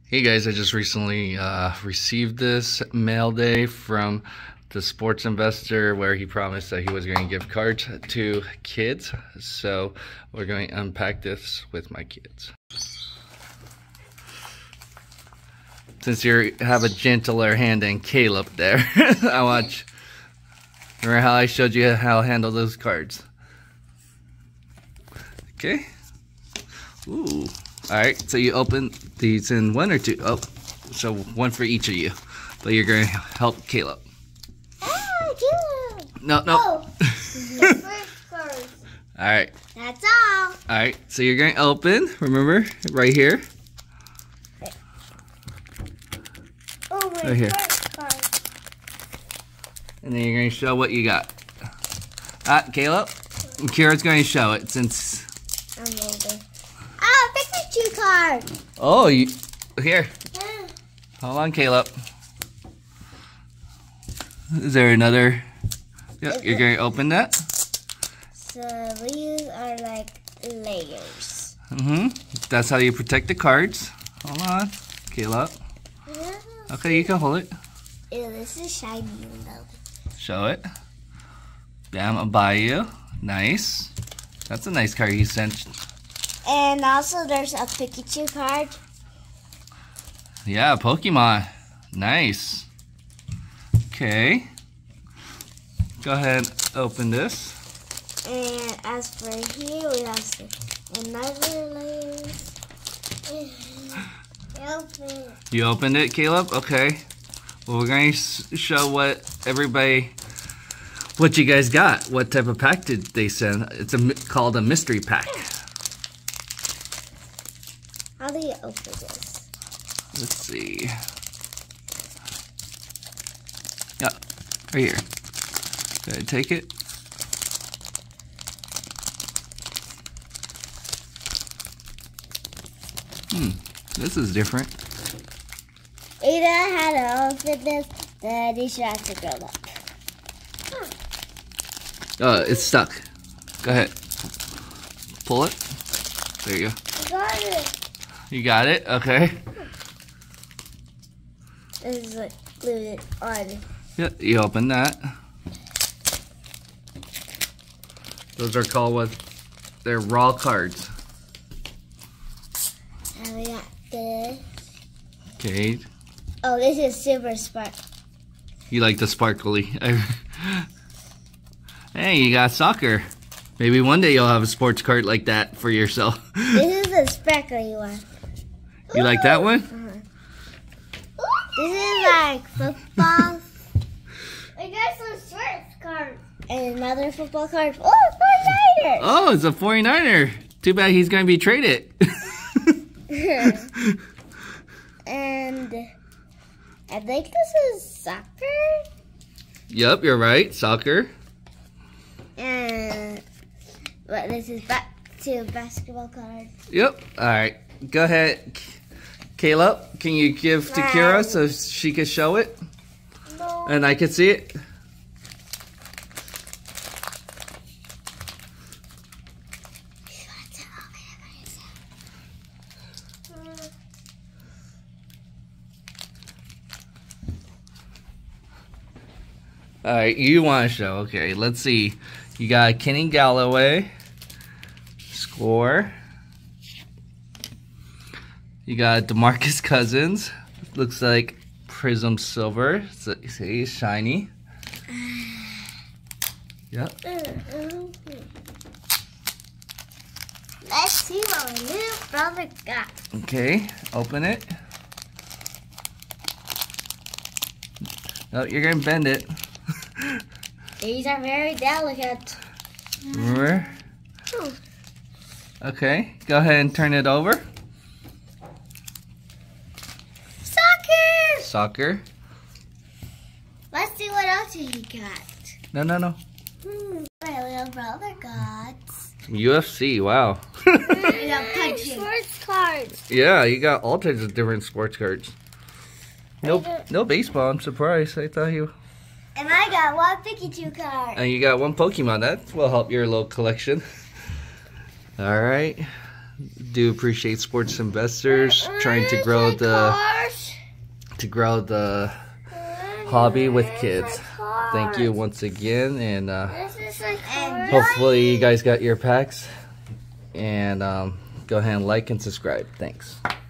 Hey guys, I just recently received this mail day from the sports investor where he promised that he was going to give cards to kids. So we're going to unpack this with my kids. Since you have a gentler hand than Caleb there, I want. Remember how I showed you how to handle those cards? Okay. Ooh. Alright, so you open these in one or two? Oh, so one for each of you. But you're going to help Caleb. Caleb! No. Oh, the first card. Alright. That's all. Alright, so you're going to open, remember, right here. Oh, my Right here. first card. And then you're going to show what you got. Caleb? Keira's going to show it since... I'm older. Oh, Pikachu card. Oh, here. Hold on, Caleb. Is there another? Yeah, you're going to open that? So these are like layers. That's how you protect the cards. Hold on, Caleb. Okay, you can hold it. Ew, this is shiny though. Show it. Bam, I'll buy you. Nice. That's a nice card you sent. And also there's a Pikachu card. Yeah, Pokemon. Nice. Okay. Go ahead, open this. And as for here, we have another layer. You opened it, Caleb? Okay. Well, we're going to show what you guys got. What type of pack did they send? It's called a mystery pack. How do you open this? Let's see. Yeah, right here. Go ahead, take it. This is different. Ada had to open this, then he should have to grow up. Oh, it's stuck. Go ahead. Pull it. There you go. I got it. You got it? Okay. This is like glued on. Yeah, you open that. Those are called they're raw cards. And we got this. Okay. Oh, this is Super Spark. You like the sparkly. Hey, you got soccer. Maybe one day you'll have a sports card like that for yourself. This is a sparkly one. You like that one? This is like football. I got some sports cards. And another football card. Oh, 49ers! Oh, it's a 49er. Too bad he's going to be traded. And I think this is soccer. Yep, you're right. Soccer. And but this is back to basketball card. Yep. All right. Go ahead. Caleb, can you give to Keira so she can show it? No. And I can see it? All right, you want to show. Okay, let's see. You got Kenny Galloway. Score. You got DeMarcus Cousins. Looks like Prism Silver. So, see, shiny. Yep. Let's see what my little brother got. Okay, open it. Oh, you're gonna bend it. These are very delicate. Remember? Okay, go ahead and turn it over. Soccer! Soccer. Let's see what else he got. No. My little brother got. UFC, wow. Sports cards. Yeah, you got all types of different sports cards. No baseball, I'm surprised. I thought you... And I got one Pikachu card. And you got one Pokemon. That will help your little collection. All right. do appreciate sports investors trying to grow the hobby with kids. Thank you once again, and hopefully you guys got your packs. And go ahead and like and subscribe. Thanks.